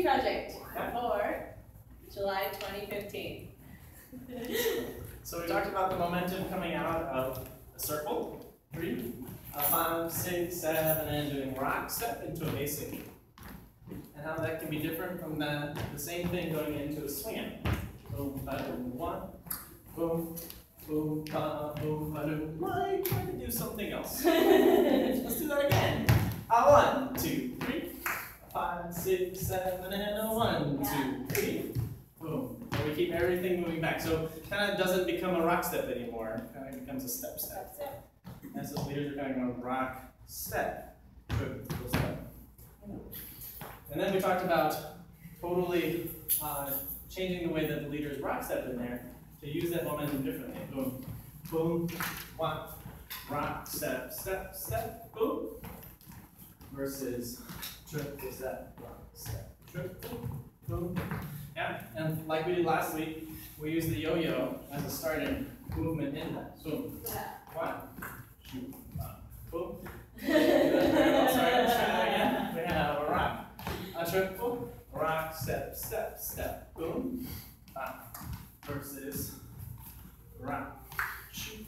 project for July 2015. So we talked about the momentum coming out of a circle, 3, a 5, 6, 7, and doing rock step into a basic. And how that can be different from the same thing going into a swing. Boom, ba-doom, 1, boom, boom, ba, boom, ba-doom. Like, try to do something else. Let's do that again. 1, 2, 3, 5, 6, 7, and a 1, 2, 3. Boom. And we keep everything moving back. So it kind of doesn't become a rock step anymore. It kind of becomes a step, step. And so leaders are kind of going rock, step, step. And then we talked about totally changing the way that the leaders rock step in there to use that momentum differently. Boom, boom, 1, rock, step, step, step, boom. Versus triple step, rock, step, triple, boom. Yeah, and like we did last week, we used the yo-yo as a starting movement in that. Boom. 1, shoot, boom. Let's try that again. We have a rock, a triple, rock, step, step, step, boom. Versus rock, shoot,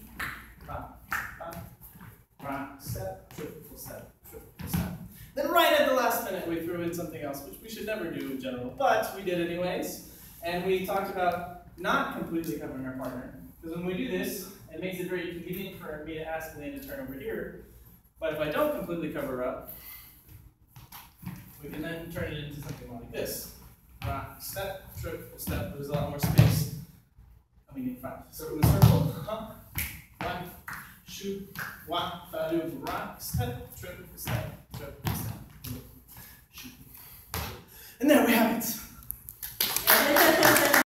rock, step, triple step, triple step. Then right at the last minute, we threw in something else, which we should never do in general, but we did anyways. And we talked about not completely covering our partner. Because when we do this, it makes it very convenient for me to ask Lindy to turn over here. But if I don't completely cover her up, we can then turn it into something like this. Rock, step, triple step. There's a lot more space coming in front. So in the circle, 1, shoot, 1, ba-do, rock, step, triple step, triple step, shoot. And there we have it.